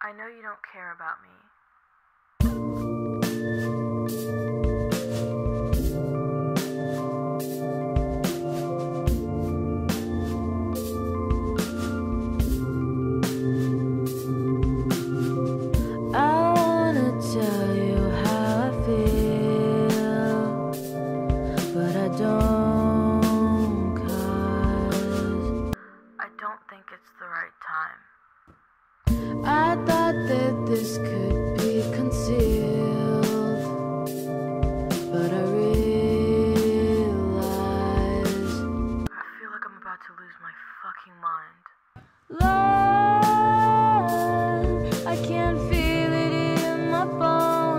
I know you don't care about me. I wanna tell you how I feel, but I don't, 'cause I don't think it's the right time. I thought that this could be concealed, but I realize I feel like I'm about to lose my fucking mind. love, I can feel it in my bones.